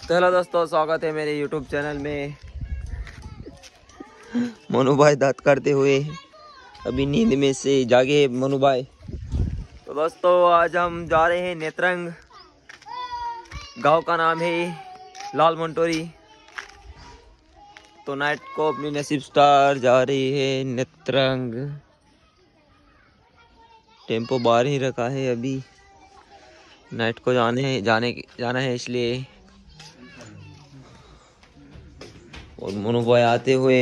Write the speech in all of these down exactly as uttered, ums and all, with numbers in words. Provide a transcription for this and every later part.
चलो दोस्तों, स्वागत है मेरे यूट्यूब चैनल में। मनु भाई दांत काटते हुए अभी नींद में से जागे मनु भाई। तो दोस्तों आज हम जा रहे हैं नेत्रंग। गांव का नाम है लाल मंटोरी। तो नाइट को अपनी नसीब स्टार जा रही है नेत्रंग। टेम्पो बाहर ही रखा है, अभी नाइट को जाने जाने जाना है इसलिए। और मनु भाई आते हुए,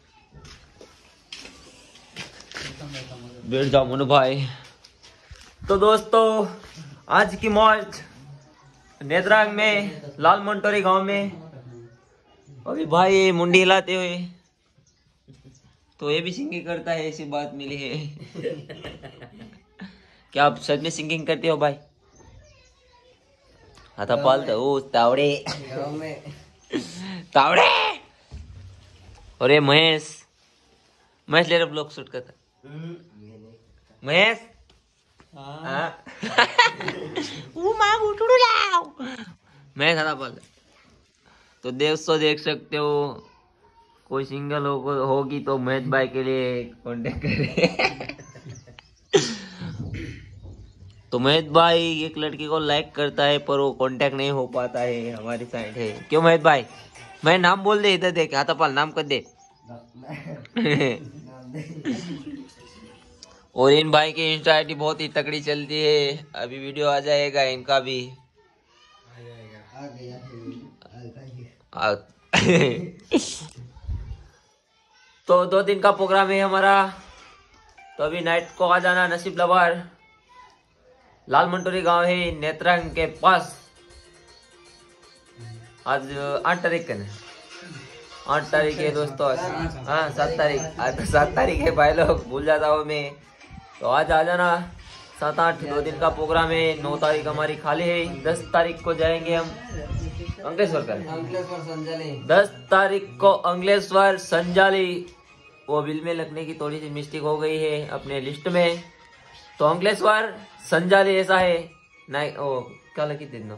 बैठ जाओ मनु भाई। तो दोस्तों आज की मौज नेत्रांग में लाल मंटोरी गांव में। अभी भाई मुंडी हिलाते हुए, तो ये भी सिंगिंग करता है, ऐसी बात मिली है। क्या आप सच में सिंगिंग करते हो भाई? हाथा पालता ओ तावड़े तावड़े। अरे महेश महेश ले रहा ब्लॉग शूट करता। महेश हाँ महेश हाथा पालता। तो दोस्तों देख सकते हो, कोई सिंगल हो होगी तो महेश भाई के लिए कांटेक्ट करें। तो महेश भाई एक लड़की को लाइक करता है पर वो कांटेक्ट नहीं हो पाता है, हमारी साइड है। क्यों महेश भाई? मैं नाम बोल दे, इधर देख हाथापाल नाम कर दे। और इन भाई की इंस्टा आईडी बहुत ही तकड़ी चलती है, अभी वीडियो आ जाएगा इनका भी। आ, तो दो दिन का प्रोग्राम है हमारा। तो अभी नाइट को आ जाना नसीब लवार। लाल मंटोरी गांव है नेत्रंग के पास। आज आठ तारीख है, आठ तारीख है दोस्तों। हाँ सात तारीख आज तो सात तारीख है भाई, लोग भूल जाता हूँ मैं। तो आज आ जाना। सात आठ दो दिन का प्रोग्राम है। नौ तारीख हमारी खाली है। दस तारीख को जाएंगे हम अंकलेश्वर का अंकलेश्वर संजाली। दस तारीख को अंकलेश्वर संजाली। वो बिल में लगने की थोड़ी सी मिस्टेक हो गई है अपने लिस्ट में। तो अंकलेश्वर संजाली ऐसा है ना। ओ क्या लगी दिन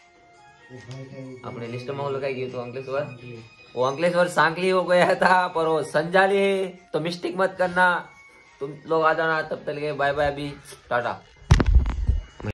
अपने लिस्ट में लगाई तो अंकलेश्वर, वो अंकलेश्वर सांकली हो गया था पर वो संजाली है। तो मिस्टेक मत करना, तुम लोग आ जाना। तब तक के बाय बाय, अभी टाटा।